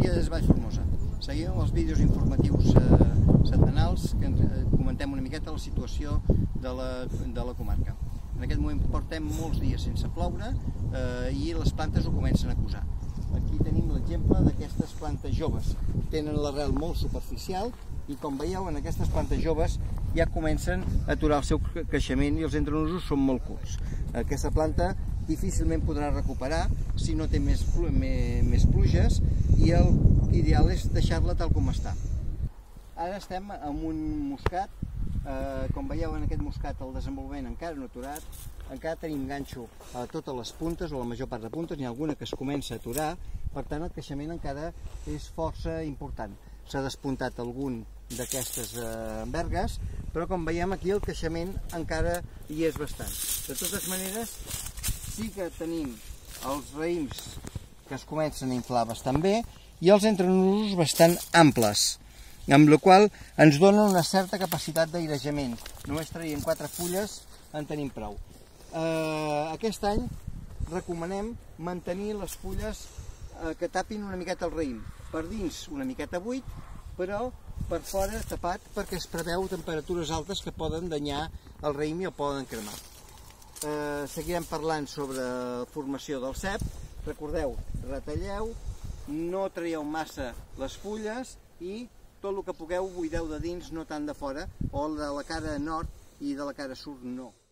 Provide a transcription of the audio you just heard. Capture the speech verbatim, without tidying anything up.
dia des de Baix Formosa. Seguim els vídeos informatius eh, setmanals que eh, comentem una miqueta la situació de la, de la comarca. En aquest moment portem molts dies sense ploure eh, i les plantes ho comencen a acusar. Aquí tenim l'exemple d'aquestes plantes joves. Tenen l'arrel molt superficial i, com veieu, en aquestes plantes joves ja comencen a aturar el seu creixement i els entrenusos són molt curts. Aquesta planta difícilment podrà recuperar si no té més, més pluges i l'ideal és deixar-la tal com està. Ara estem amb un moscat, eh, com veieu en aquest moscat el desenvolupament encara no aturat, encara tenim ganxo a totes les puntes o la major part de puntes, n'hi ha alguna que es comença a aturar, per tant el creixement encara és força important. S'ha despuntat algun d'aquestes eh, vergues, però com veiem aquí el creixement encara hi és bastant. De totes maneres, sí que tenim els raïms que es comencen a inflar bastant bé i els entrenusos bastant amples, amb la qual ens dona una certa capacitat d'airejament. Només traient quatre fulles en tenim prou. Eh, aquest any recomanem mantenir les fulles eh, que tapin una miqueta el raïm. Per dins una miqueta buit, però per fora tapat perquè es preveu temperatures altes que poden danyar el raïm i el poden cremar. Eh, seguirem parlant sobre formació del cep. Recordeu, retalleu, no traieu massa les fulles i tot el que pugueu buideu de dins, no tant de fora, o de la cara nord i de la cara sud no.